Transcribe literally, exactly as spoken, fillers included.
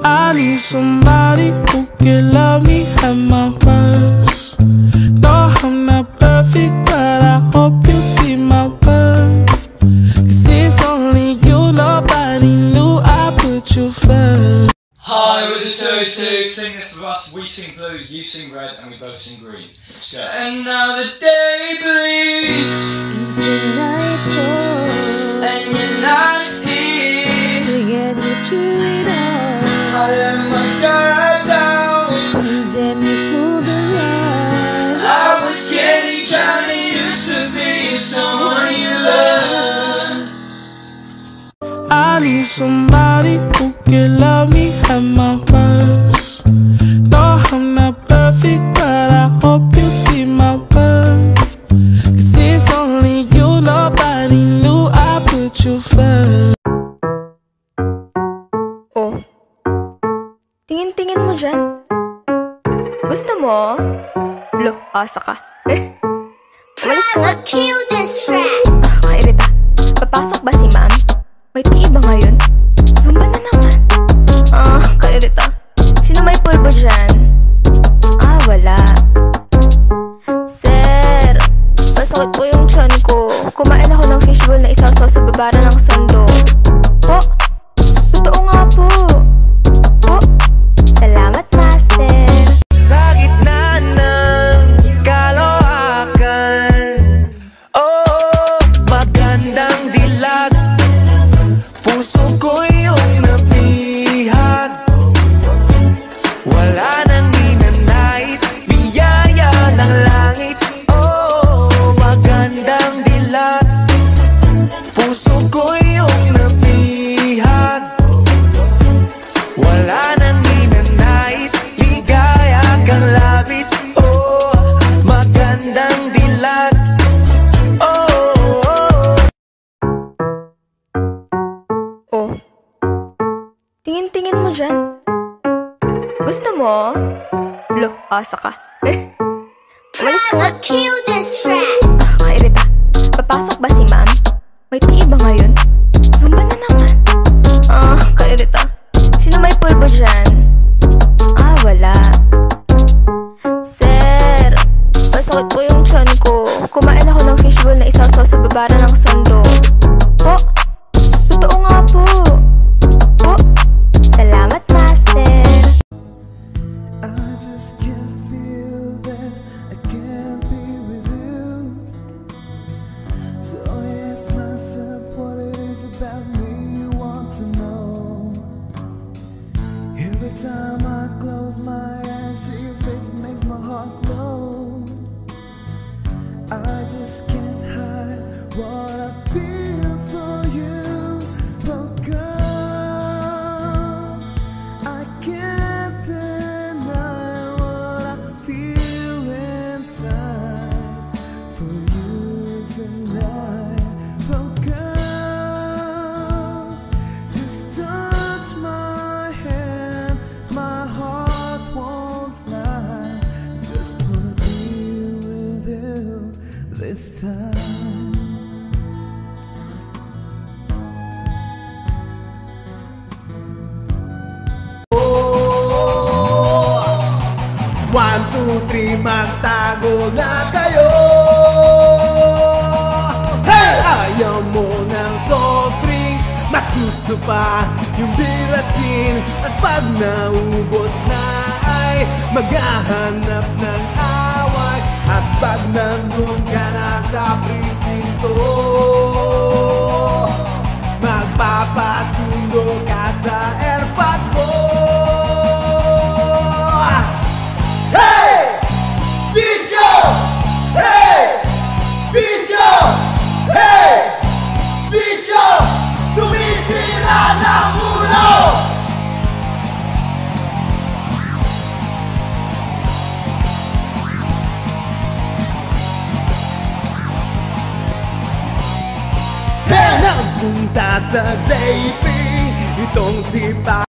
I need somebody who can love me at my worst. No, I'm not perfect, but I hope you see my worth. Cause it's only you, nobody knew I put you first. Hi, we're the two two. Sing this with us. We sing blue, you sing red, and we both sing green. Let's go. And now the day bleeds into nightfall, and you're not here to get me through it all. I let my guard down, And then you fooled around. I was getting kinda used to being someone you loved. I need somebody who can love me at my worst. No, I'm not perfect, but I hope you see my worth. Cause it's only you, nobody knew I put you first. Oh, tingin-tingin mo dyan. Gusto mo? Look, asa ka. Eh, umalis ka nga. Ah, kairita. Papasok ba si ma'am? May P E ba ngayon? Zumba na naman. Ah, kairita. Sino may pulbo dyan? Ah, wala. Sir, masakit po yung tiyan ko. Kumain ako ng fishbowl na isaw-saw sa babara ng sando. Po, totoo nga po. Po, salamat, master. Sa gitna ng kaloakan, oh, magandang dilag. Puso ko yung nabihag. Wala nang ninanais, biyaya ng langit. Oh, magandang dilag. Puso ko yung nabihag. Wala nang ninanais, ligaya kang labis. Oh, magandang dilag. Oh, oh. Oh, tingin-tingin mo dyan. Gusto mo? Look, asa ka. Eh, umalis ka nga. Ah, kairita. Papasok ba si ma'am? May P E ba ngayon? Zumba na naman. Ah, kairita. Sino may pulbo dyan? Ah, wala. Sir, masakit po yung tiyan ko. Kumain ako ng fishbowl na isaw-saw sa babara ng sando. Po, totoo nga po. Po, salamat, master. I just can't feel that I can't be with you. So I ask myself what it is about me you want to know. Every time I close my eyes, see your face, it makes my heart glow. I just can't hide what I feel for you. Oh girl, I can't deny what I feel inside for you tonight. Oh girl, just touch my hand, my heart won't lie. Just wanna be with you this time. One, two, three, magtago na kayo. Hey! Ayaw mo ng soft drinks, mas gusto pa yung biratin. At pag naubos na ay maghahanap ng away. At pag nandun ka na sa presinto, magpapasundo ka sa airpod mo. Hey! Bisyo! Hey! Bisyo! Hey! Bisyo! Sumisira ng ulo! Hey! Nagpunta sa J P itong si Pa